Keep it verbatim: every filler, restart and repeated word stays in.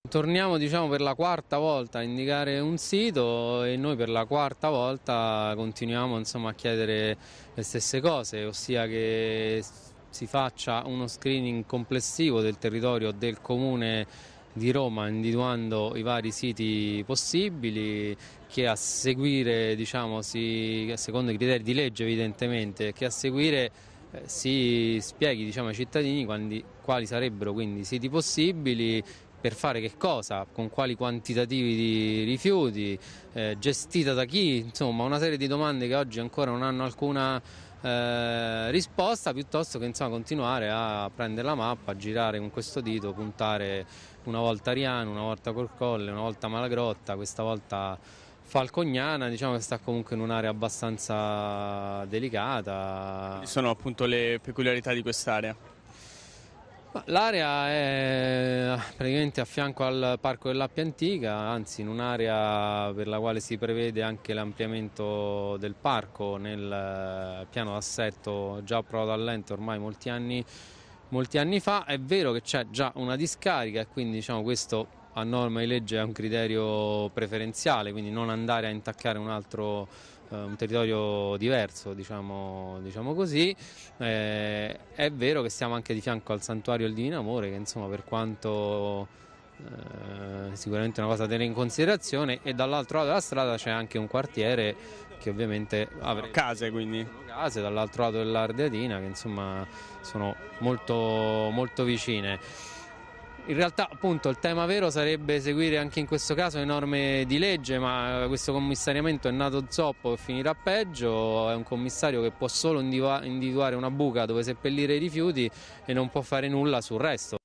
Torniamo diciamo per la quarta volta a indicare un sito e noi per la quarta volta continuiamo insomma, a chiedere le stesse cose, ossia che si faccia uno screening complessivo del territorio del comune di Roma individuando i vari siti possibili, che a seguire diciamo, si, secondo i criteri di legge evidentemente, che a seguire eh, si spieghi diciamo, ai cittadini quali, quali sarebbero quindi i siti possibili, per fare che cosa, con quali quantitativi di rifiuti, eh, gestita da chi, insomma una serie di domande che oggi ancora non hanno alcuna eh, risposta, piuttosto che insomma, continuare a prendere la mappa, a girare con questo dito, puntare una volta Ariano, una volta Colcolle, una volta Malagrotta, questa volta Falcognana, diciamo che sta comunque in un'area abbastanza delicata. Quali sono appunto le peculiarità di quest'area? L'area è praticamente a fianco al Parco dell'Appia Antica, anzi in un'area per la quale si prevede anche l'ampliamento del parco nel piano d'assetto già approvato all'ente ormai molti anni, molti anni fa. È vero che c'è già una discarica e quindi diciamo, questo a norma di legge è un criterio preferenziale, quindi non andare a intaccare un altro un territorio diverso, diciamo, diciamo così. Eh, è vero che siamo anche di fianco al Santuario del Divino Amore, che insomma per quanto eh, sicuramente è una cosa da tenere in considerazione, e dall'altro lato della strada c'è anche un quartiere che ovviamente avrebbe Case, quindi case dall'altro lato dell'Ardeatina che insomma sono molto, molto vicine. In realtà appunto il tema vero sarebbe seguire anche in questo caso le norme di legge, ma questo commissariamento è nato zoppo e finirà peggio. È un commissario che può solo individuare una buca dove seppellire i rifiuti e non può fare nulla sul resto.